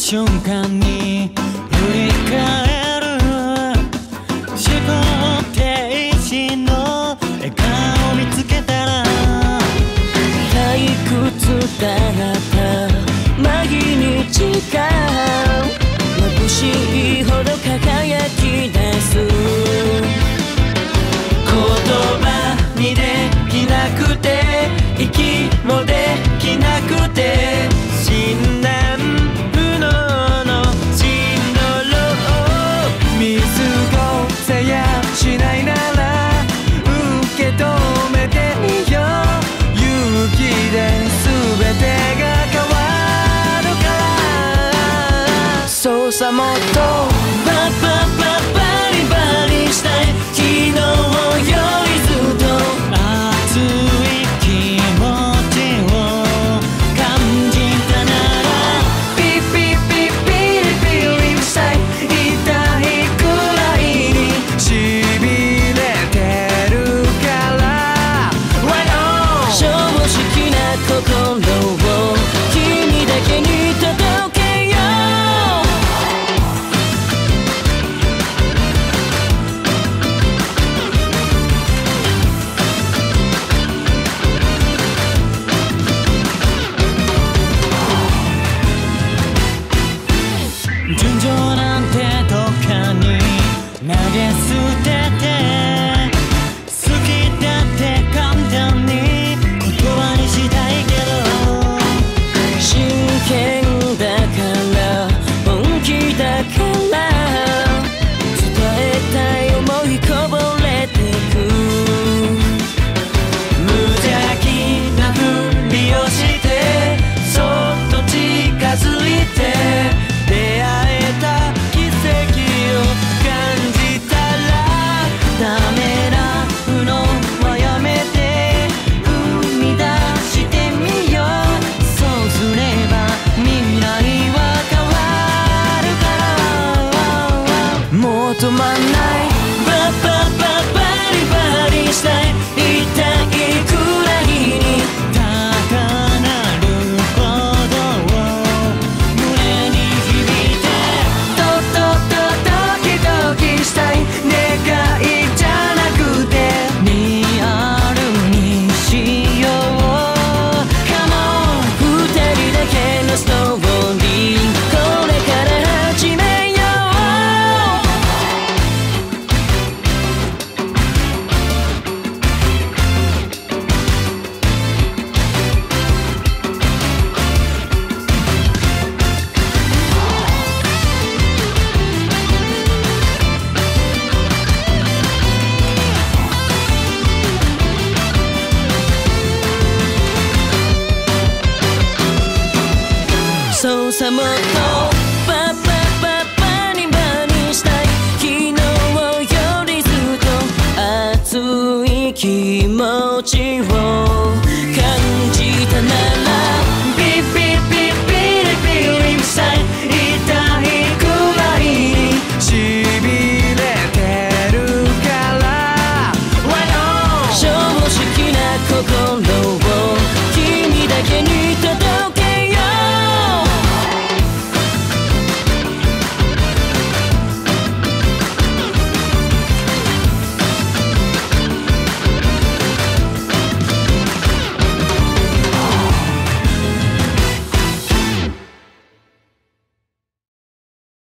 瞬間に振り返る思考停止の笑顔を見つけたら退屈だった毎日が眩しいほど輝き出す言葉にできなくて息もできなくて診断不能のシンドローム見過ごせやしないなら受け止めてみよう勇気で全てが変わるからそうさもっとパパパパリバリしたい昨日よりずっと熱い気持ちを感じたならピピピピリピリしたい痛いくらいにしびれてるから正直な心を君だけに届けよう純情なんてどっかに投げ捨てて好きだって簡単に言葉にしたいけど真剣だから本気だから伝えたい想いこぼれてく無邪気なふりをしてそっと近づいて出会えた奇跡を感じたらダメなのはやめて踏み出してみようそうすれば未来は変わるからもう止まんないパパパパリバリしたい痛いくらいに高鳴る鼓動を胸に響いてとドキドキしたい願いじゃなくてリアルにしよう Come on 二人だけのストーリーこれから始めようそうさもっとパパパパにバにしたい昨日よりずっと熱い気持ちを感じたならピピピピリピリしたい痛いくらいにしびれてるから正直な心